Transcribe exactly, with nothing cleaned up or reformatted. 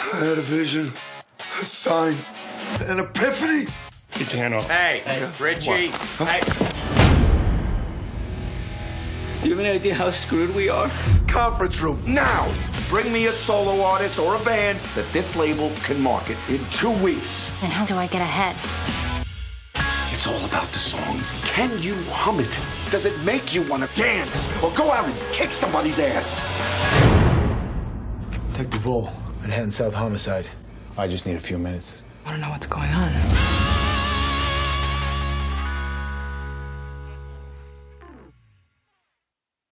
I had a vision, a sign, an epiphany. You can't. Hey, hey, Richie. Hey. Do you have any idea how screwed we are? Conference room, now! Bring me a solo artist or a band that this label can market in two weeks. Then how do I get ahead? It's all about the songs. Can you hum it? Does it make you want to dance or go out and kick somebody's ass? Detective Vole, Manhattan South Homicide. I just need a few minutes. I don't know what's going on.